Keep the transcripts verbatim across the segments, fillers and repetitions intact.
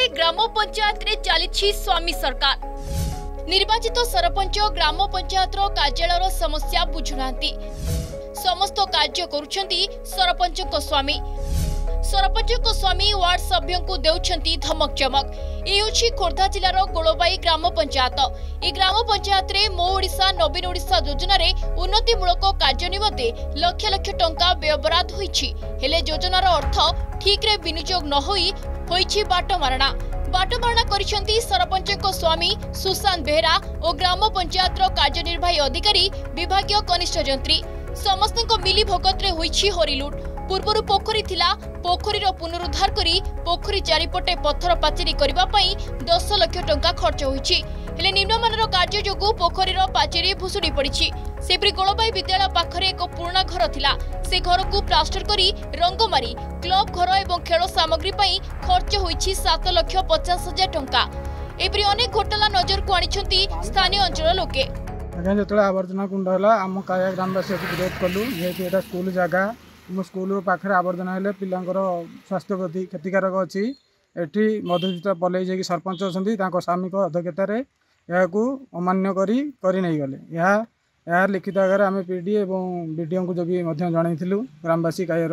ग्राम पंचायत रे चली स्वामी सरकार। निर्वाचित सरपंच ग्राम पंचायत कार्यालय समस्या बुझुना समस्त कार्य करुछंती सरपंच को स्वामी। सरपंच को स्वामी वार्ड सभ्यों को देउछंती धमक चमक। ये खोर्धा जिलार गोलबाई ग्राम पंचायत। ए ग्राम पंचायत रे मो ओडिशा नवीन ओडिशा योजना रे उन्नतिमूलक कार्य निमते लक्ष लक्ष टंका व्ययबराद होईछि। हेले योजनार अर्थ ठीक रे विनियोग न होई होईछि बाटमारणा। बाटमारणा करिसेंती सरपंच को स्वामी सुशांत बेहरा और ग्राम पंचायत कार्यनिर्वाही अधिकारी विभागीय कनिष्ठ जंत्री समस्त को मिली भगत रे होईछि हरिलुट। पूर्वर पोखरी थिला पोखरी पुनरुद्धार करी पोखरी चारिपटे पत्थर पाचेरी करबा पई दस लाख टंका खर्च होईछि। हेले निम्नमानर कार्य जोगु पोखरीर पाचेरी भुसुडी पड़िछि। सेपरी गोलबाई विद्यालय पाखरे एक पुराना घर थिला। से घर को प्लास्टर करी रंग मारी क्लब घर एवं खेल सामग्री पई खर्च होईछि सात लाख पचास हजार टंका। एपरी अनेक घोटाला नजर को आनिछंती स्थानीय अंचल लोके। जो आवर्जना कुंड है आम काया ग्रामवासी विरोध कलु जेटा स्कूल जगह मो स्कूल पाखे आवर्जना हेल्ले पिलांकर स्वास्थ्य प्रति क्षतिकारक अच्छी। एटी मधुसूदन पलई जी सरपंच अच्छा स्वामी अध्यक्षतार यह अमान्य करी करी नहीं गले। यह लिखित आगे आम पीडी और विडीओ को भी जनईलु ग्रामवासी कायर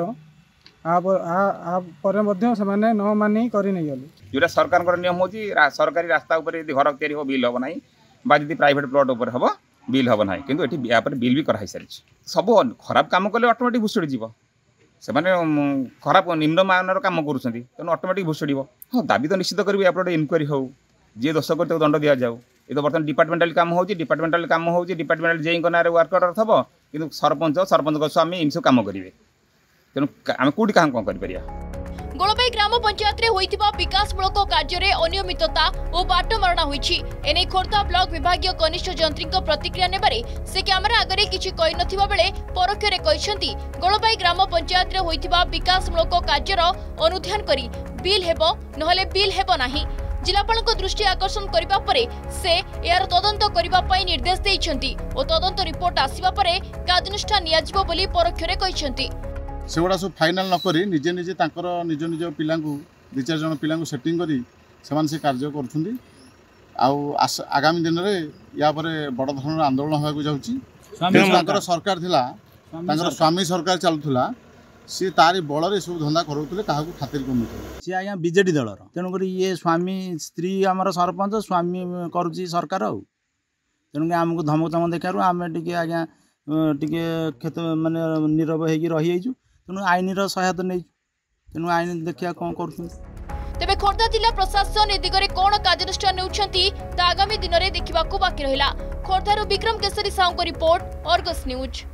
से न मानी कर नहीं गले। जो सरकार नियम हो सरकारी रास्ता उपर घर तैयारी हो बिल हम ना बा जी प्राइवेट प्लट उपर हम बिल हम ना कि बिल भी कराई सारी सब खराब कम कले ऑटोमेटिक भुसुड़ी जीव से खराब निम्नमानर कम करूँ ऑटोमेटिक भुसुड़। हाँ दाबी तो निश्चित करेंगे आप इनक्वारी हो जी दोष कर दंड दि जाऊ। ये तो बर्तमान डिपार्टमेंटाल काम हो डिपार्टमेंटाल काम हो डिपार्टमेंटाल जे ना वर्क अर्डर थब कि सरपंच सरपंच स्वामी इन सब कम करेंगे तेणु आम कौटी क्या कौन कर। गोलबाई ग्राम पंचायत रे होइतिबा विकासमूलक कार्य रे अनियमितता और बाटमारणा होइछि। एने खोर्धा ब्लॉक विभागीय कनिष्ठ जंत्री प्रतिक्रिया नेबारे से कैमेरा आगे किछि कहि नथिबा बेले परोक्ष रे कहिसेंती गोलबाई ग्राम पंचायत रे होइतिबा विकासमूलक कार्यर अनुध्यान करी बिल हेबो नहले बिल हेबो नाही। जिलापालक दृष्टि आकर्षण करिबा परे से यार तदंत करिबा पई निर्देश देइछंती और तदंत रिपोर्ट आसीबा परे कार्यानुष्ठान नियाजिबो बोली परोक्ष रे कहिसेंती। से गुड़ा सब फाइनाल नक निजे निजे तांकर निज निज पिला दि चार जन पिला सेटिंग करी से कार्य करुँच। आगामी दिन में या बड़ धरण आंदोलन होगा जाऊँगी। सरकार थिला स्वामी सरकार चलुला सी तारी बल सब धंदा करोले क्या खातिर कर सी आज्ञा बीजेडी दलर तेणुक ये स्वामी स्त्री आमर सरपंच स्वामी करुच्ची सरकार आउ तेणुक आमको धमक चमक देखार आम टे आज्ञा टे क्षेत्र मानने नीरव हो रही तेणु आईन सहायता नहीं तेणु आईन देखिया कौन कर। तेबे खोर्धा जिला प्रशासन ए दिगरे कौन कार्यानुष्ठान नेउछंती ता आगामी दिन में देखा बाकी रहिला। खोर्धारू विक्रम केसरी साहू को रिपोर्ट, अर्गस न्यूज।